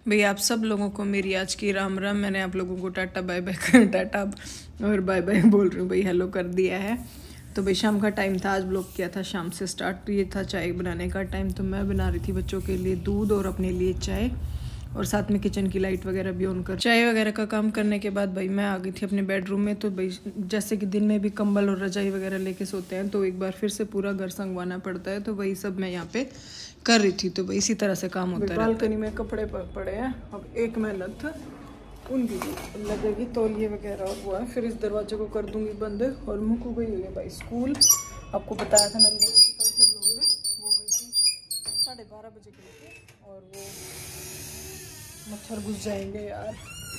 भैया आप सब लोगों को मेरी आज की राम राम। मैंने आप लोगों को टाटा बाय बाय टाटा और बाय बाय बोल रही हूँ भाई, हेलो कर दिया है। तो भाई शाम का टाइम था, आज ब्लॉग किया था शाम से स्टार्ट। तो ये था चाय बनाने का टाइम, तो मैं बना रही थी बच्चों के लिए दूध और अपने लिए चाय, और साथ में किचन की लाइट वगैरह भी ऑन कर चाय वगैरह का काम करने के बाद भाई मैं आ गई थी अपने बेडरूम में। तो भाई जैसे कि दिन में भी कंबल और रजाई वगैरह लेके सोते हैं, तो एक बार फिर से पूरा घर संगवाना पड़ता है, तो वही सब मैं यहाँ पे कर रही थी। तो भाई इसी तरह से काम होता है। बालकनी में कपड़े पड़े हैं, अब एक मेहनत उनकी लगेगी, तौलिए वगैरह और वो है। फिर इस दरवाजे को कर दूंगी बंद, और मुँह को गई हुई है भाई स्कूल। आपको बताया था मैंने कल ब्लॉग में, वो गई थी 12:30 बजे के, और वो मच्छर घुस जाएंगे यार।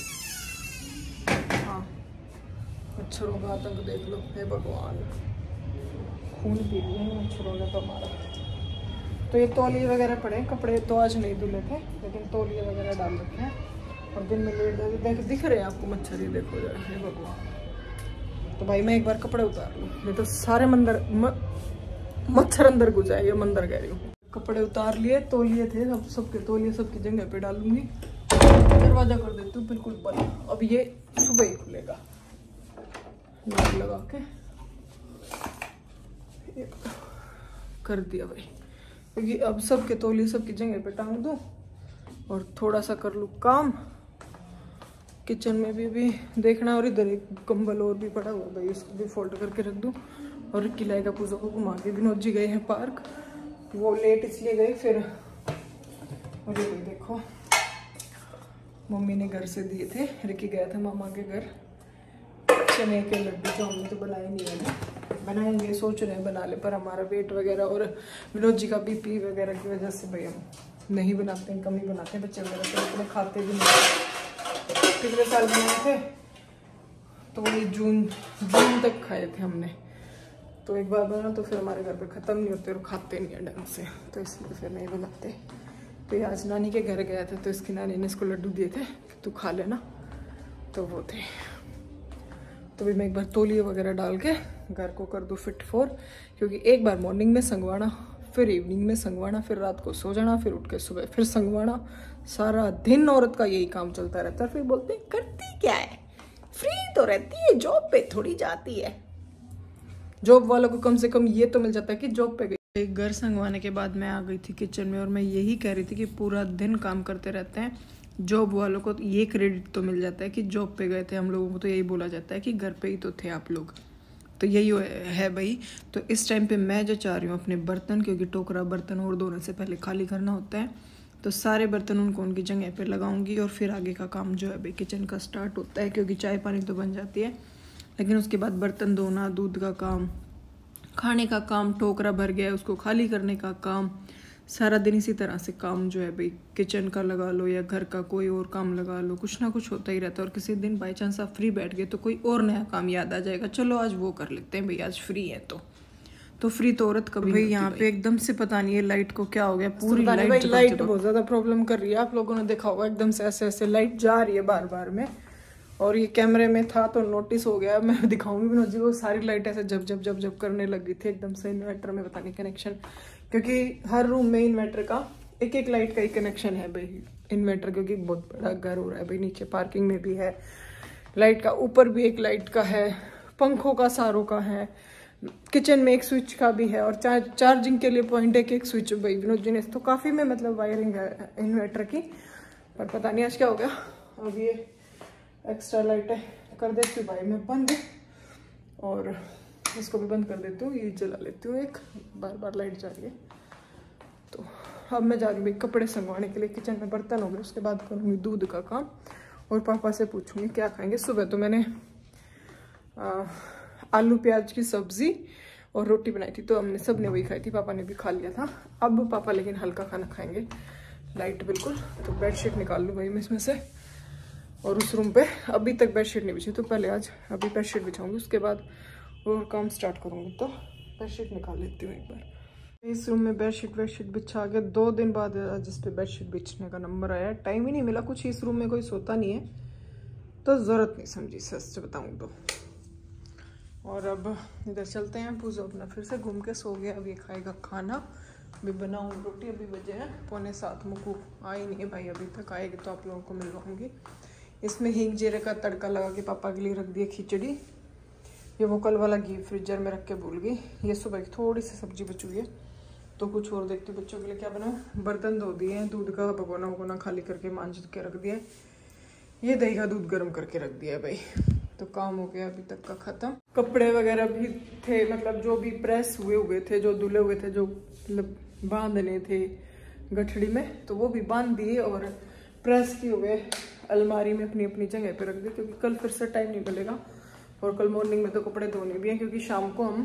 हाँ, मच्छरों का आतंक देख लो, हे भगवान, खून पी लिया है मच्छरों ने तो हमारा। तो ये तौलिए वगैरह पड़े, कपड़े तो आज नहीं धुले थे, लेकिन तौलिए वगैरह डाल रखे हैं। और दिन में लेट दिख रहे हैं आपको मच्छर, ही देखो जरा, हे भगवान। तो भाई मैं एक बार कपड़े उतार लूँ, नहीं तो सारे मच्छर अंदर घुस जाएंगे, मंदिर कह रही हूँ। कपड़े उतार लिए, तौलिए थे सबके तौलिए सबकी जगह पे डालूंगी। दरवाजा कर देती हूँ बिल्कुल बंद, अब ये सुबह ही खुलेगा। लॉक लगा के कर दिया भाई, क्योंकि अब सबके तौलिए सबकी जगह पे टांग दूँ और थोड़ा सा कर लूँ काम। किचन में भी देखना, और इधर एक कंबल और भी पड़ा हुआ भाई, इसको भी फोल्ड करके रख दूँ। और किलाए का पूजा को घुमा के, विनोद जी गए हैं पार्क, वो लेट इसलिए गए फिर। और ये देखो मम्मी ने घर से दिए थे, रिकी गया था मामा के घर, चने के लड्डू जो हमने तो बनाए नहीं है, बनाएंगे सोच रहे हैं बना ले, पर हमारा वेट वगैरह और विनोद जी का बीपी वगैरह की वजह से भाई हम नहीं बनाते हैं, कम ही बनाते हैं। बच्चे वगैरह तो इतने खाते भी नहीं। पिछले साल बनाए थे तो वही जून तक खाए थे हमने, तो एक बार बना तो फिर हमारे घर पे ख़त्म नहीं होते और खाते नहीं है ढंग से, तो इसलिए फिर नहीं बनाते। तो ये आज नानी के घर गया था, तो इसकी नानी ने इसको लड्डू दिए थे कि तू खा लेना, तो वो थे। तो भी मैं एक बार तौलिए वगैरह डाल के घर को कर दूँ फिट फॉर, क्योंकि एक बार मॉर्निंग में संगवाना, फिर इवनिंग में संगवाना, फिर रात को सो जाना, फिर उठ के सुबह फिर संगवाना। सारा दिन औरत का यही काम चलता रहता है। फिर बोलते हैं करती क्या है, फ्री तो रहती है, जॉब पे थोड़ी जाती है। जॉब वालों को कम से कम ये तो मिल जाता है कि जॉब पे गई। घर संगवाने के बाद मैं आ गई थी किचन में, और मैं यही कह रही थी कि पूरा दिन काम करते रहते हैं। जॉब वालों को ये क्रेडिट तो मिल जाता है कि जॉब पे गए थे, हम लोगों को तो यही बोला जाता है कि घर पे ही तो थे आप लोग, तो यही है भाई। तो इस टाइम पे मैं जो चाह रही हूँ अपने बर्तन, क्योंकि टोकरा बर्तन और धोने से पहले खाली करना होता है, तो सारे बर्तन उनको उनकी जगह पे लगाऊंगी, और फिर आगे का काम जो है भाई किचन का स्टार्ट होता है। क्योंकि चाय पानी तो बन जाती है, लेकिन उसके बाद बर्तन धोना, दूध का काम, खाने का काम, टोकरा भर गया है उसको खाली करने का काम, सारा दिन इसी तरह से काम जो है भाई किचन का लगा लो या घर का कोई और काम लगा लो, कुछ ना कुछ होता ही रहता है। और किसी दिन बाई चांस आप फ्री बैठ गए तो कोई और नया काम याद आ जाएगा, चलो आज वो कर लेते हैं भाई, आज फ्री है तो फ्री तो औरत कभी भाई। यहाँ पे एकदम से पता नहीं है लाइट को क्या हो गया, पूरी लाइट बहुत ज्यादा प्रॉब्लम कर रही है। आप लोगों ने देखा होगा एकदम से ऐसे लाइट जा रही है बार बार में, और ये कैमरे में था तो नोटिस हो गया। मैं दिखाऊंगी विनोद जी को, सारी लाइट ऐसे जब करने लग गई थी एकदम से। इन्वर्टर में पता नहीं कनेक्शन, क्योंकि हर रूम में इन्वर्टर का एक लाइट का ही कनेक्शन है भाई इन्वर्टर, क्योंकि बहुत बड़ा घर हो रहा है भाई। नीचे पार्किंग में भी है लाइट का, ऊपर भी एक लाइट का है, पंखों का सारों का है, किचन में एक स्विच का भी है, और चार्जिंग के लिए पॉइंट एक स्विच भाई विनोद जी ने। तो काफी में मतलब वायरिंग है इन्वर्टर की, पर पता नहीं आज क्या हो गया। अब ये एक्स्ट्रा लाइटें कर देती हूँ भाई मैं बंद, और इसको भी बंद कर देती हूँ, ये जला लेती हूँ, एक बार लाइट जा रही है। तो अब मैं जा रही हूँ भाई कपड़े संगवाने के लिए, किचन में बर्तन हो गए, उसके बाद करूँगी दूध का काम, और पापा से पूछूंगी क्या खाएंगे। सुबह तो मैंने आलू प्याज की सब्जी और रोटी बनाई थी, तो हमने सबने वही खाई थी, पापा ने भी खा लिया था। अब पापा लेकिन हल्का खाना खाएंगे, लाइट बिल्कुल। तो बेडशीट निकाल लूँ भाई मैं इसमें से, और उस रूम पे अभी तक बेडशीट नहीं बिछी, तो पहले आज अभी बेडशीट बिछाऊंगी, उसके बाद और काम स्टार्ट करूंगी। तो बेडशीट निकाल लेती हूँ एक बार। इस रूम में बेडशीट बिछा के 2 दिन बाद जिस पे बेडशीट बिछने का नंबर आया, टाइम ही नहीं मिला कुछ। इस रूम में कोई सोता नहीं है, तो ज़रूरत नहीं समझी सच बताऊँ तो। और अब इधर चलते हैं, पूजा अपना फिर से घूम के सो गया, अब ये खाएगा खाना, अभी बनाऊँ रोटी। अभी बजे हैं 6:45। मुकू आई नहीं है भाई अभी तक, आएगी तो आप लोगों को मिलवाऊंगी। इसमें हींग जीरे का तड़का लगा के पापा के लिए रख दिया खिचड़ी। ये वो कल वाला घी फ्रीजर में रख के भूल गई। ये सुबह की थोड़ी सी सब्जी बची हुई है, तो कुछ और देखती हूँ बच्चों के लिए क्या बनाऊँ। बर्तन धो दिए हैं, दूध का भगोना वगोना खाली करके मांझ के रख दिया है। ये दही का दूध गर्म करके रख दिया है भाई। तो काम हो गया अभी तक का खत्म। कपड़े वगैरह भी थे, मतलब जो भी प्रेस हुए थे, जो धुले हुए थे, जो मतलब बांधने थे गठड़ी में, तो वो भी बांध दिए और प्रेस किए हुए अलमारी में अपनी अपनी जगह पे रख दिए, क्योंकि कल फिर से टाइम नहीं मिलेगा। और कल मॉर्निंग में तो कपड़े धोने भी हैं, क्योंकि शाम को हम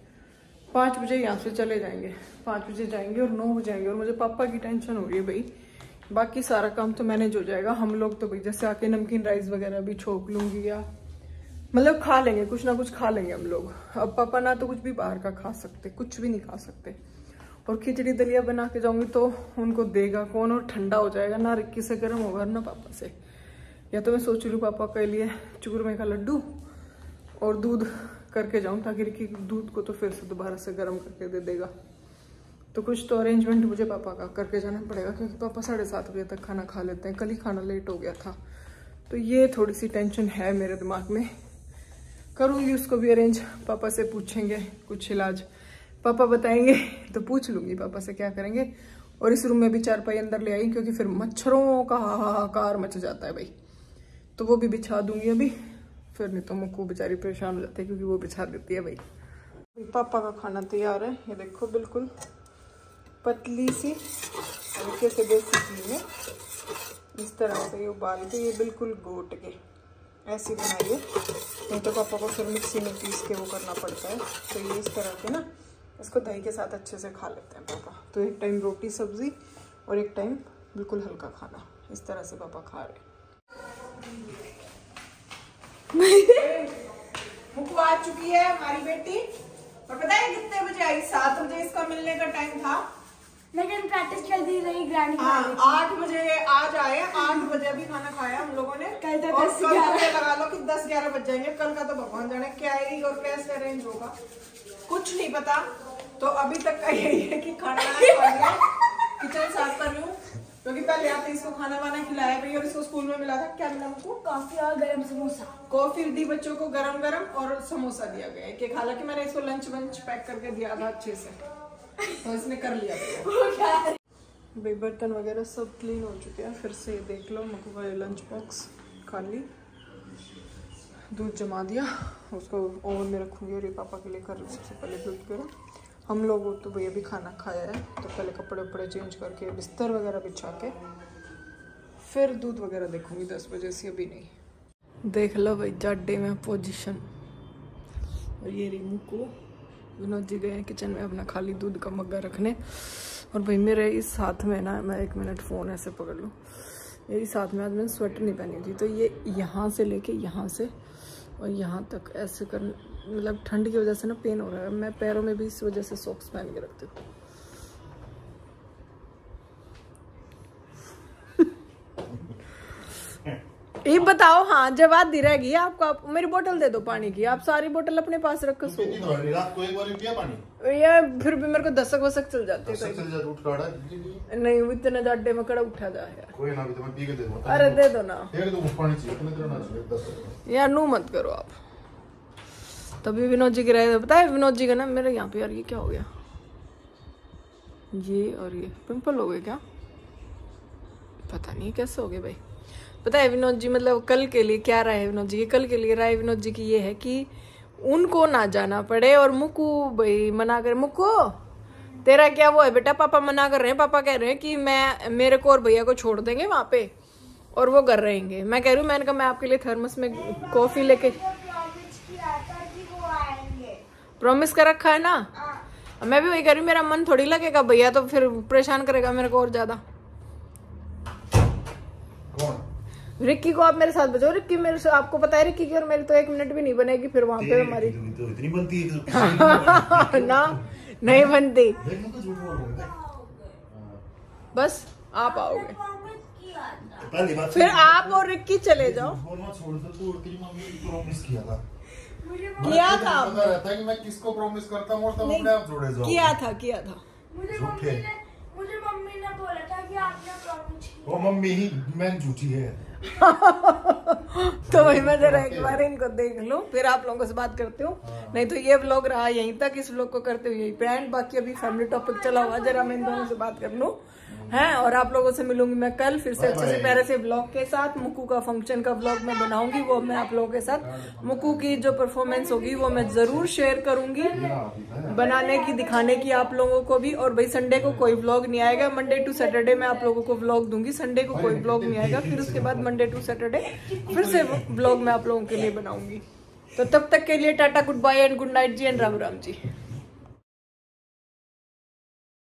5 बजे यहाँ से चले जाएंगे। 5 बजे जाएंगे और 9 बजे आएंगे। और मुझे पापा की टेंशन हो रही है भाई। बाकी सारा काम तो मैनेज हो जाएगा। हम लोग तो भाई जैसे आके नमकीन राइस वगैरह भी छोक लूंगी, या मतलब खा लेंगे, कुछ ना कुछ खा लेंगे हम लोग। अब पापा ना तो कुछ भी बाहर का खा सकते, कुछ भी नहीं खा सकते। और खिचड़ी दलिया बना के जाऊंगी तो उनको देगा कौन, और ठंडा हो जाएगा ना, रिक्की से गर्म होगा ना पापा से। या तो मैं सोच रही हूँ पापा के लिए चूरमे का लड्डू और दूध करके जाऊँ, ताकि रिक्की दूध को तो फिर से दोबारा से गर्म करके दे देगा। तो कुछ तो अरेंजमेंट मुझे पापा का करके जाना पड़ेगा, क्योंकि पापा 7:30 बजे तक खाना खा लेते हैं। कल ही खाना लेट हो गया था, तो ये थोड़ी सी टेंशन है मेरे दिमाग में। करूँगी उसको भी अरेंज, पापा से पूछेंगे कुछ इलाज, पापा बताएंगे तो पूछ लूँगी पापा से क्या करेंगे। और इस रूम में भी चारपाई अंदर ले आई, क्योंकि फिर मच्छरों का हाहाकार मच जाता है भाई। तो वो भी बिछा दूंगी अभी, फिर नहीं तो मुक्कू बेचारी परेशान हो जाती है, क्योंकि वो बिछा देती है भाई। पापा का खाना तैयार है, ये देखो बिल्कुल पतली सी हल्के से देसी घी में इस तरह से ये उबाल के, ये बिल्कुल गोट के ऐसी बनाइए, नहीं तो पापा को फिर मिक्सी में पीस के वो करना पड़ता है। तो ये इस तरह के ना, इसको दही के साथ अच्छे से खा लेते हैं पापा। तो एक टाइम रोटी सब्जी और एक टाइम बिल्कुल हल्का खाना, इस तरह से पापा खा रहे। मुक्कू आ चुकी है हमारी बेटी, और पता है कितने बजे आई? 7 बजे इसका मिलने का टाइम था, लेकिन प्रैक्टिस चलती रही ग्रैंड। हाँ 8 बजे आज आए, 8 बजे अभी खाना खाया हम लोगों ने। कल तो और कल लगा लो कि 10-11 बज जाएंगे। कल का तो भगवान जाने क्या ही और कैसे अरेंज होगा, कुछ नहीं पता। तो अभी तक का यही है कि खाना खा लिया, किचन साफ कर लूं, क्योंकि पहले आते इसको खाना वाना खिलाया भाई। और इसको स्कूल में मिला था, क्या मिला हमको? कॉफी और गरम समोसा। कॉफी दी बच्चों को गरम गरम, और समोसा दिया गया है। कि हालांकि मैंने इसको लंच वंच पैक करके दिया था अच्छे से, तो इसने कर लिया भाई। बर्तन वगैरह सब क्लीन हो चुके हैं। फिर से देख लो, मुझको का लंच बॉक्स खाली, दूध जमा दिया, उसको ओवन में रखूंगी। और ये पापा के लिए कर रही हूँ सबसे पहले दूध गर्म। हम लोग तो भैया भी खाना खाया है, तो पहले कपड़े वपड़े चेंज करके बिस्तर वगैरह बिछा के फिर दूध वगैरह देखूंगी 10 बजे से, अभी नहीं। देख लो भाई जाडे में पोजीशन। और ये रिमू को विनोद जी गए किचन में अपना खाली दूध का मग्गा रखने। और भाई मेरे इस हाथ में ना, मैं 1 मिनट फ़ोन ऐसे पकड़ लूँ, ये इस हाथ में आज मैंने स्वेटर नहीं पहनी थी, तो ये यहाँ से लेके यहाँ से और यहाँ तक ऐसे कर, मतलब ठंड की वजह से ना पेन हो रहा है। मैं पैरों में भी इस वजह से सॉक्स पहन के रखती हूँ। ये बताओ, हाँ जब आधी रहेगी आपको, आप मेरी बोतल दे दो पानी की। आप सारी बोतल अपने पास रख कर सो। रात को एक बार पिया पानी? ये फिर भी मेरे को दस्तक वसक चल जाती है। नहीं इतने जाडे में कड़ा उठा जा यार। कोई ना, मैं पी के दे दूं। अरे दे दो ना, एक दो पानी चाहिए, इतना देना चाहिए यार। नू मत करो आप। तभी विनोद जी के रहे, पता है विनोद जी का ना मेरे यहाँ पे, यार ये क्या हो गया, ये और ये पिंपल हो गए क्या, पता नहीं कैसे हो गए भाई। पता है विनोद जी, मतलब कल के लिए क्या राय है विनोद जी की? कल के लिए राय विनोद जी की ये है कि उनको ना जाना पड़े, और मुक्कू भाई मना कर। मुक्कू तेरा क्या वो है बेटा, पापा मना कर रहे हैं, पापा कह रहे हैं कि मेरे को और भैया को छोड़ देंगे वहां पे और वो घर रहेंगे। मैं कह रही हूँ, मैंने कहा मैं आपके लिए थर्मस में कॉफी लेके, प्रॉमिस कर रखा है ना। मैं भी वही कह रही हूँ, मेरा मन थोड़ी लगेगा भैया तो फिर परेशान करेगा मेरे को और ज्यादा। रिक्की को आप मेरे साथ बचाओ। रिक्की मेरे से, आपको पता है रिक्की की और मेरी तो 1 मिनट भी नहीं बनेगी फिर वहां पे हमारी। तो इतनी बनती है ना नहीं बनती, बस आप आओगे पहली बात, फिर आप और रिक्की चले जाओ। छोड़ दो, तू तेरी मम्मी को प्रॉमिस किया था कि मैं किसको प्रॉमिस करता हूँ और तब अपने आप जुड़े जाओ। किया था मुझे झूठे। मम्मी ने बोला था कि आपने प्रॉमिस वो मम्मी ही मैं झूठी है। तो वही मैं जरा एक बार इनको देख लूं, फिर आप लोगों से बात करते हो। नहीं तो ये व्लॉग रहा यहीं तक, इस व्लॉग को करते हुए यही पे एंड। बाकी अभी फैमिली टॉपिक चला हुआ, जरा मैं इन दोनों से बात कर लूं हैं। और आप लोगों से मिलूंगी मैं कल फिर से अच्छे से प्यारे से व्लॉग के साथ। मुक्कू का फंक्शन का व्लॉग मैं बनाऊंगी, वो मैं आप लोगों के साथ मुक्कू की जो परफॉर्मेंस होगी वो मैं जरूर शेयर करूंगी, बनाने की दिखाने की आप लोगों को भी। और भाई संडे को कोई व्लॉग नहीं आएगा, मंडे टू सैटरडे मैं आप लोगों को व्लॉग दूंगी, संडे को कोई व्लॉग नहीं आएगा। फिर उसके बाद मंडे टू सैटरडे फिर से व्लॉग मैं आप लोगों के लिए बनाऊंगी। तो तब तक के लिए टाटा, goodbye and good night ji and Ram Ram ji.